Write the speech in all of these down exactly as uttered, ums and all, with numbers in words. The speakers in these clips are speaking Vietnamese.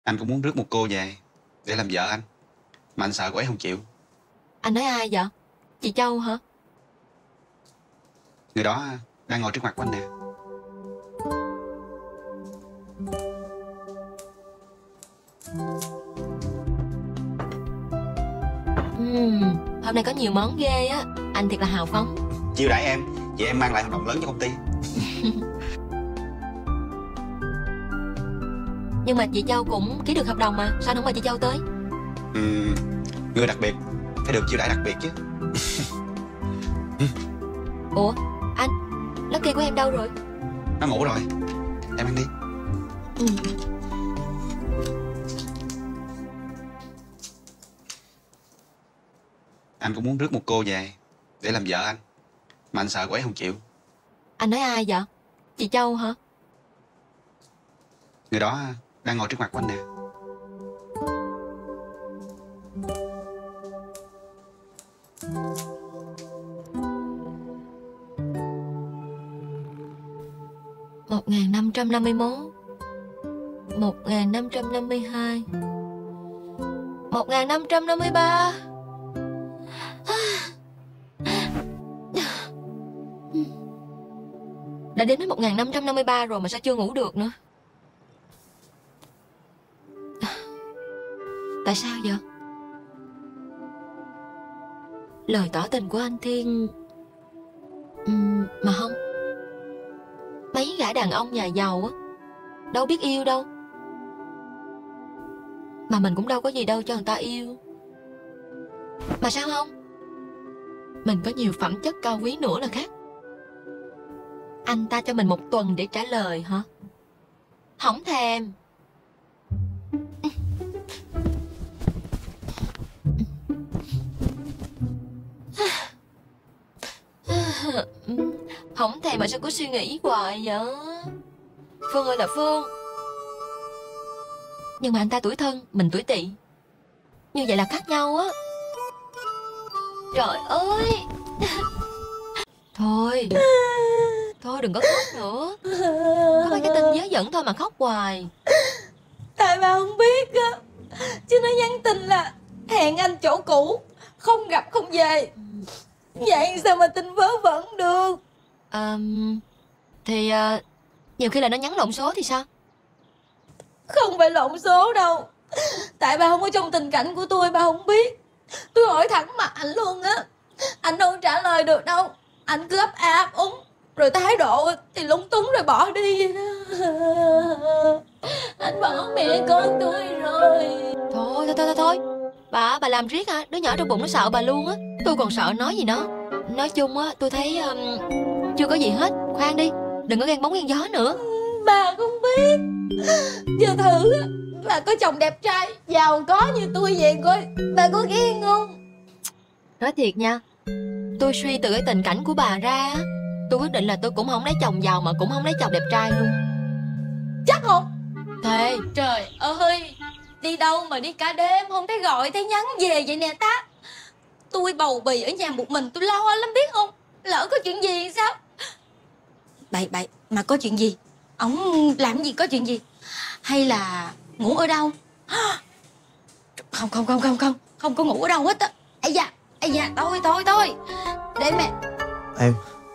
Anh cũng muốn rước một cô về để làm vợ anh, mà anh sợ cô ấy không chịu. Anh nói ai vậy? Chị Châu hả? Người đó đang ngồi trước mặt của anh nè. Uhm, hôm nay có nhiều món ghê á. Anh thiệt là hào phóng. Chiêu đãi em, vậy em mang lại hợp đồng lớn cho công ty. Nhưng mà chị Châu cũng ký được hợp đồng mà, sao không mời chị Châu tới? Uhm, người đặc biệt phải được chiêu đãi đặc biệt chứ. Ủa, anh, Lucky của em đâu rồi? Nó ngủ rồi, em ăn đi. Ừ. Anh cũng muốn rước một cô về để làm vợ anh, mà anh sợ cô ấy không chịu. Anh nói ai vậy? Chị Châu hả? Người đó đang ngồi trước mặt của anh nè. Một ngàn năm trăm năm mươi mốt, một ngàn năm trăm năm mươi hai, một ngàn năm trăm năm mươi ba. Đã đến với một ngàn năm trăm năm mươi ba rồi mà sao chưa ngủ được nữa? Tại sao vậy? Lời tỏ tình của anh Thiên uhm, mà không. Mấy gã đàn ông nhà giàu á đâu biết yêu đâu. Mà mình cũng đâu có gì đâu cho người ta yêu. Mà sao không? Mình có nhiều phẩm chất cao quý nữa là khác. Anh ta cho mình một tuần để trả lời hả? Không thèm. Không thèm mà sao cứ suy nghĩ hoài vậy? Phương ơi là Phương. Nhưng mà anh ta tuổi Thân, mình tuổi Tỵ. Như vậy là khác nhau á. Trời ơi. Thôi Thôi đừng có khóc nữa. Có mấy cái tin dớ dẫn thôi mà khóc hoài. Tại bà không biết á, chứ nó nhắn tin là hẹn anh chỗ cũ, không gặp không về. Vậy sao mà tin vớ vẩn được? À, thì uh, nhiều khi là nó nhắn lộn số thì sao? Không phải lộn số đâu. Tại bà không có trong tình cảnh của tôi, bà không biết. Tôi hỏi thẳng mặt anh luôn á, anh đâu trả lời được đâu. Anh cứ ấp a ấp úng, rồi thái độ thì lúng túng rồi bỏ đi vậy đó. Anh bỏ mẹ con tôi rồi. Thôi thôi thôi thôi, thôi. Bà bà làm riết hả? Đứa nhỏ trong bụng nó sợ bà luôn á. Tôi còn sợ nói gì nó. Nói chung á, tôi thấy um, chưa có gì hết. Khoan đi, đừng có ghen bóng ghen gió nữa. Bà không biết. Giờ thử bà có chồng đẹp trai giàu có như tôi vậy coi, bà có ghen không? Nói thiệt nha, tôi suy từ cái tình cảnh của bà ra, tôi quyết định là tôi cũng không lấy chồng giàu mà cũng không lấy chồng đẹp trai luôn. Chắc không? Thề. Trời ơi, đi đâu mà đi cả đêm không thấy gọi thấy nhắn về vậy nè ta. Tôi bầu bì ở nhà một mình tôi lo lắm biết không. Lỡ có chuyện gì thì sao? Bậy bậy, mà có chuyện gì? Ổng làm gì có chuyện gì? Hay là ngủ ở đâu? Không không không không không Không có ngủ ở đâu hết á. Ây da, ây da, thôi thôi thôi. Để mẹ. Em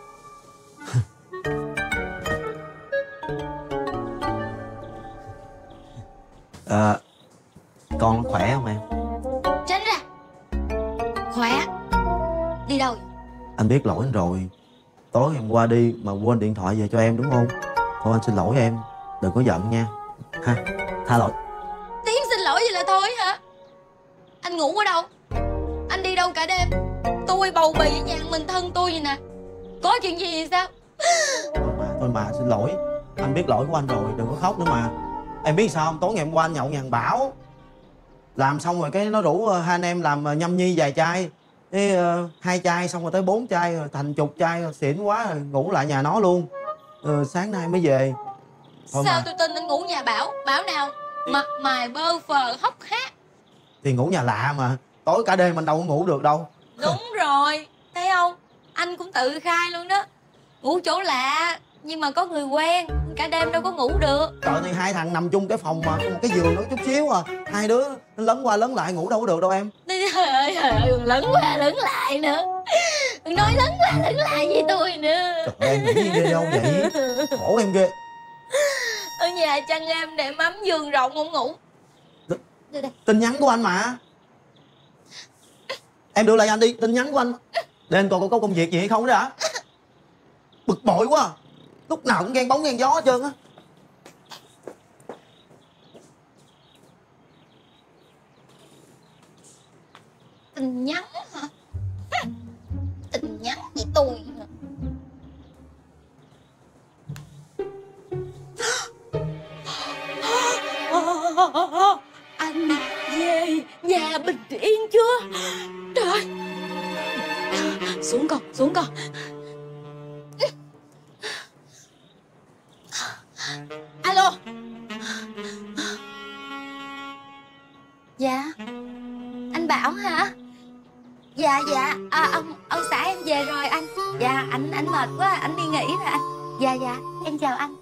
à, con khỏe không em? Tránh ra. Khỏe. Đi đâu? Anh biết lỗi anh rồi. Tối hôm qua đi mà quên điện thoại về cho em đúng không? Thôi anh xin lỗi em, đừng có giận nha. Ha, tha lỗi. Tiếng xin lỗi vậy là thôi hả? Anh ngủ ở đâu? Anh đi đâu cả đêm? Tôi bầu bì ở nhà mình thân tôi vậy nè. Có chuyện gì thì sao? Thôi mà, thôi mà, xin lỗi. Anh biết lỗi của anh rồi, đừng có khóc nữa mà. Em biết sao không? Tối ngày hôm qua anh nhậu nhà thằng Bảo. Làm xong rồi cái nó rủ hai anh em làm nhâm nhi vài chai. Cái uh, hai chai xong rồi tới bốn chai rồi thành chục chai rồi, xỉn quá rồi ngủ lại nhà nó luôn. Ừ, sáng nay mới về. Thôi sao mà. tôi tin anh ngủ nhà Bảo? Bảo nào? Mặt mày bơ phờ hốc hác. Thì ngủ nhà lạ mà. Tối cả đêm anh đâu có ngủ được đâu. Đúng rồi. Thấy không? Anh cũng tự khai luôn đó. Ngủ chỗ lạ Nhưng mà có người quen, cả đêm đâu có ngủ được. Trời ơi, hai thằng nằm chung cái phòng mà một cái giường nó chút xíu à, hai đứa lấn qua lấn lại ngủ đâu có được đâu em. Trời ơi, trời ơi, còn lấn qua lấn lại nữa. Đừng nói lấn qua lấn lại với tôi nữa. Trời ơi, em nghĩ ghê đâu vậy? Khổ em ghê. Ở nhà chăn em để mắm giường rộng không ngủ. T tin nhắn của anh mà. Em đưa lại anh đi, tin nhắn của anh. Để anh coi có, có công việc gì hay không đó hả? Bực bội quá à. Lúc nào cũng ghen bóng ghen gió hết trơn á. Tin nhắn hả? Tin nhắn với tôi hả? Anh về nhà bình yên chưa? Trời, xuống con, xuống con. Alo. Dạ, anh Bảo hả? Dạ dạ, à, ông ông xã em về rồi anh. Dạ, anh anh mệt quá, anh đi nghỉ rồi anh. Dạ dạ, em chào anh.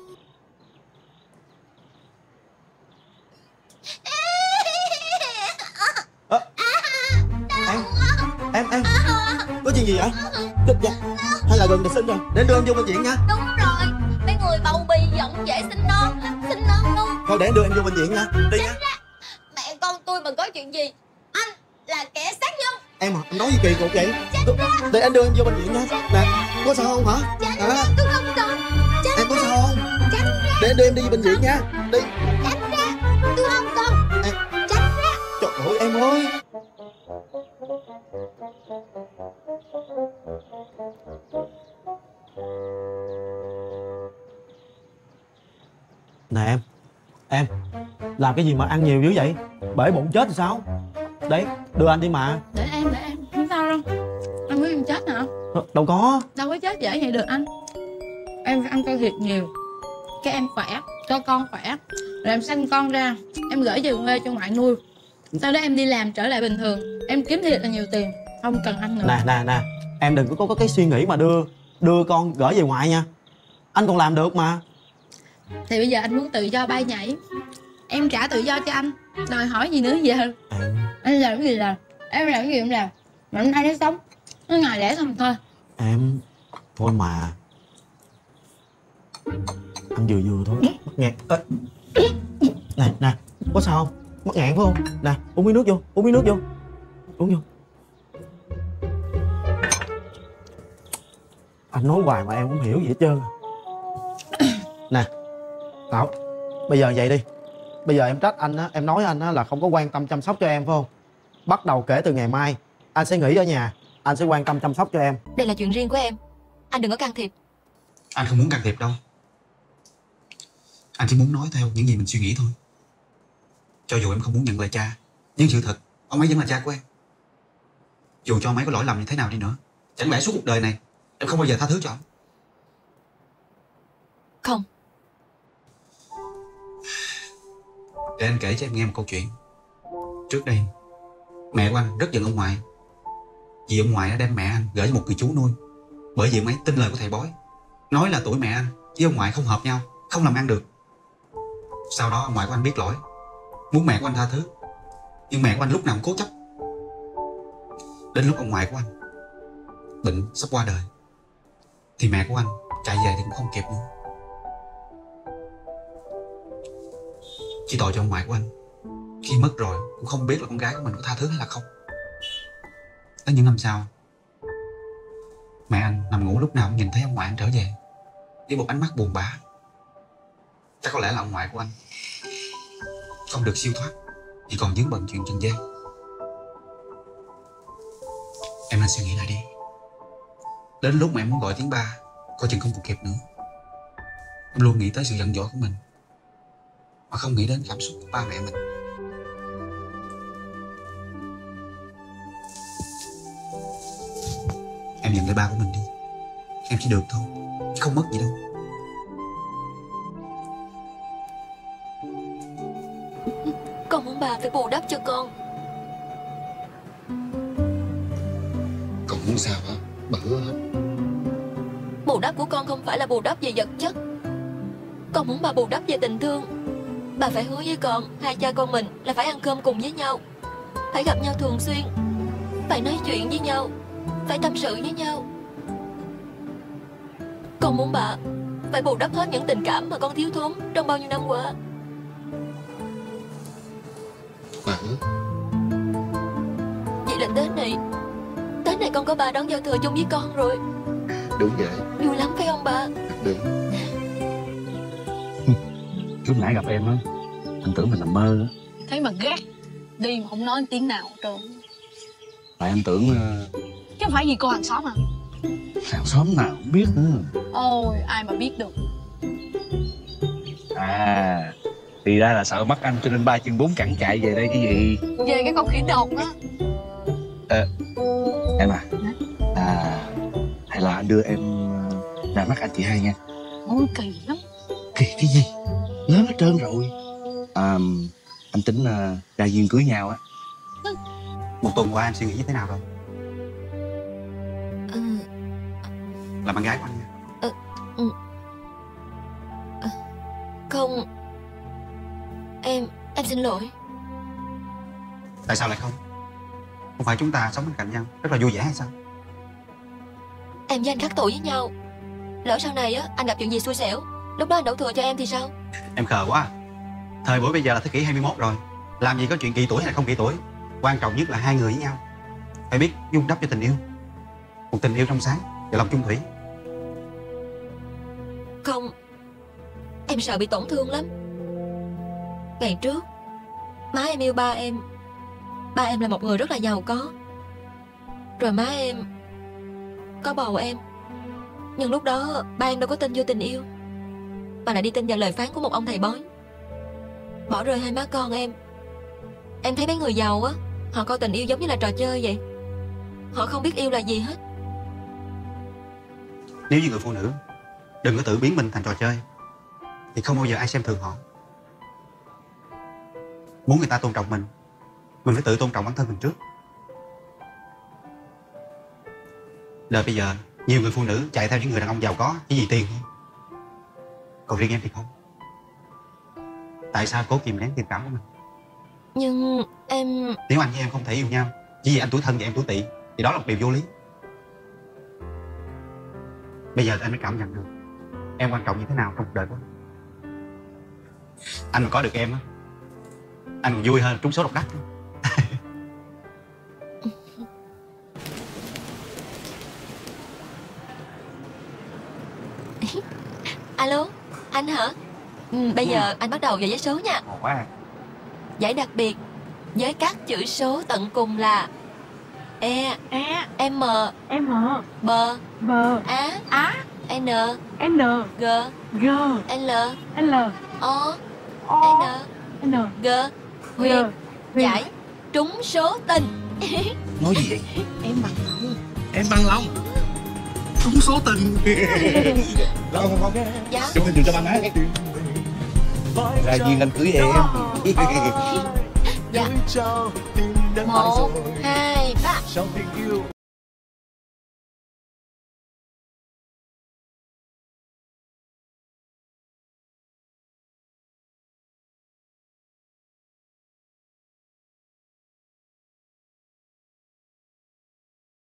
À, em em em có chuyện gì vậy? Chết dạ. Hay là gần được sinh rồi? Để đưa em vô bệnh viện nha. Đúng rồi, mấy người bầu bì giận dễ sinh non, sinh non luôn. Thôi để em đưa em vô bệnh viện nha. Đi nha. Mẹ con tôi mà có chuyện gì, anh là kẻ sát nhân. Em à, em nói gì kỳ cục vậy? Để anh đưa em vô bệnh viện nha. Nè, có sao không hả? Tránh à. ra, tôi không cần. Tránh Em có ra. sao không? Tránh ra. Để em đưa em đi bệnh viện nha. Đi. Tránh ra, tôi không cần. Em... Tránh ra. Trời ơi em ơi. Nè em. Em làm cái gì mà ăn nhiều dữ vậy? Bể bụng chết thì sao? Đấy, đưa anh đi mà. Để em, để em, không sao đâu. Anh muốn em chết hả? Đâu có. Đâu có chết dễ vậy được anh. Em phải ăn cơm thịt nhiều, cái em khỏe, cho con khỏe. Rồi em sanh con ra, em gửi về quê cho ngoại nuôi. Sau đó em đi làm trở lại bình thường, em kiếm thiệt là nhiều tiền, không cần anh nữa. Nè nè nè, em đừng có có, có cái suy nghĩ mà đưa đưa con gửi về ngoại nha. Anh còn làm được mà. Thì bây giờ anh muốn tự do bay nhảy, em trả tự do cho anh. Đòi hỏi gì nữa giờ? Em... Anh làm cái gì làm, em làm cái gì em làm. Mà anh ai để sống, nó ngày lẻ xong thôi. Em... Thôi mà. Ăn vừa vừa thôi, mắc nghẹn. Ê. Nè nè, có sao không? Mắc nghẹn phải không? Nè, uống miếng nước vô, uống miếng nước vô. Uống vô. Anh nói hoài mà em không hiểu gì hết trơn. Nè Bảo, bây giờ vậy đi. Bây giờ em trách anh á, em nói anh á là không có quan tâm chăm sóc cho em phải không? Bắt đầu kể từ ngày mai anh sẽ nghỉ ở nhà, anh sẽ quan tâm chăm sóc cho em. Đây là chuyện riêng của em, anh đừng có can thiệp. Anh không muốn can thiệp đâu. Anh chỉ muốn nói theo những gì mình suy nghĩ thôi. Cho dù em không muốn nhận lời cha, nhưng sự thật ông ấy vẫn là cha của em. Dù cho ông ấy có lỗi lầm như thế nào đi nữa, chẳng lẽ suốt cuộc đời này em không bao giờ tha thứ cho ông? Không. Để anh kể cho em nghe một câu chuyện. Trước đây mẹ của anh rất giận ông ngoại, vì ông ngoại đã đem mẹ anh gửi cho một người chú nuôi. Bởi vì ông ấy tin lời của thầy bói, nói là tuổi mẹ anh với ông ngoại không hợp nhau, không làm ăn được. Sau đó ông ngoại của anh biết lỗi, muốn mẹ của anh tha thứ, nhưng mẹ của anh lúc nào cũng cố chấp. Đến lúc ông ngoại của anh bệnh sắp qua đời thì mẹ của anh chạy về thì cũng không kịp nữa. Chỉ tội cho ông ngoại của anh, khi mất rồi cũng không biết là con gái của mình có tha thứ hay là không. Tới những năm sau, mẹ anh nằm ngủ lúc nào cũng nhìn thấy ông ngoại anh trở về với một ánh mắt buồn bã. Chắc có lẽ là ông ngoại của anh không được siêu thoát vì còn vướng bận chuyện trần gian. Em nên suy nghĩ lại đi. Đến lúc mà em muốn gọi tiếng ba, coi chừng không còn kịp nữa. Em luôn nghĩ tới sự giận dỗi của mình, mà không nghĩ đến cảm xúc của ba mẹ mình. Em nhận lấy ba của mình đi. Em chỉ được thôi, chứ không mất gì đâu. Con muốn bà phải bù đắp cho con. Con muốn sao hả? Bự hả? Bù đắp của con không phải là bù đắp về vật chất. Con muốn bà bù đắp về tình thương. Bà phải hứa với con, hai cha con mình là phải ăn cơm cùng với nhau, phải gặp nhau thường xuyên, phải nói chuyện với nhau, phải tâm sự với nhau. Con muốn bà phải bù đắp hết những tình cảm mà con thiếu thốn trong bao nhiêu năm qua. Bà hứa. Vậy là Tết này Tết này con có bà đón giao thừa chung với con rồi. Đúng vậy. Vui lắm phải không bà? Đúng. Lúc nãy gặp em á, anh tưởng mình nằm mơ á. Thấy mà ghét. Đi mà không nói tiếng nào hết trơn. Tại anh tưởng uh, Chứ không phải gì cô hàng xóm à? hàng xóm nào không biết nữa. Ôi ai mà biết được. À, thì ra là sợ mất anh cho nên ba chân bốn cẳng chạy về đây chứ gì. Về cái con khỉ đột á. Ờ, em à, à, hay là anh đưa em ra mắt anh chị hai nha. Ôi kỳ lắm. Kỳ cái gì, lớn hết trơn rồi. À, anh tính uh, ra duyên cưới nhau á. Một tuần qua em suy nghĩ như thế nào rồi? Ừ. Là bạn gái của anh nha. Ừ. Ừ. À, không. Em Em xin lỗi. Tại sao lại không? Không phải chúng ta sống bên cạnh nhau rất là vui vẻ hay sao? Em với anh khác tuổi với nhau. Lỡ sau này á anh gặp chuyện gì xui xẻo, lúc đó anh đổ thừa cho em thì sao? Em khờ quá à. Thời buổi bây giờ là thế kỷ hai mươi mốt rồi. Làm gì có chuyện kỳ tuổi hay không kỳ tuổi. Quan trọng nhất là hai người với nhau phải biết vun đắp cho tình yêu. Một tình yêu trong sáng và lòng chung thủy. Không. Em sợ bị tổn thương lắm. Ngày trước má em yêu ba em. Ba em là một người rất là giàu có. Rồi má em có bầu em. Nhưng lúc đó ba em đâu có tin vô tình yêu, mà lại đi tin vào lời phán của một ông thầy bói, bỏ rơi hai má con em. Em thấy mấy người giàu á, họ coi tình yêu giống như là trò chơi vậy. Họ không biết yêu là gì hết. Nếu như người phụ nữ đừng có tự biến mình thành trò chơi thì không bao giờ ai xem thường họ. Muốn người ta tôn trọng mình, mình phải tự tôn trọng bản thân mình trước. Đời bây giờ nhiều người phụ nữ chạy theo những người đàn ông giàu có chỉ vì tiền thôi. Còn riêng em thì không. Tại sao cố kìm nén tình cảm của mình? Nhưng em... Nếu anh với em không thể yêu nhau chỉ vì anh tuổi thân và em tuổi tỵ thì đó là một điều vô lý. Bây giờ anh mới cảm nhận được em quan trọng như thế nào trong cuộc đời của anh. Anh mà có được em á, anh còn vui hơn trúng số độc đắc. Alo, anh hả? Ừ, bây giờ anh bắt đầu vào giấy số nha. Ngon quá. Giải đặc biệt với các chữ số tận cùng là E, E, M, M, B, B, A, Á, N, N, G, G, L, L, O, O, N, N, G, Huyền. Huyền. Giải trúng số tình. Nói gì vậy? Em bằng lòng. Em bằng lòng trúng số tình. Không không Dạ. trúng tình cho ba má. Ra duyên anh cưới em. Dạ. Một, hai, ba.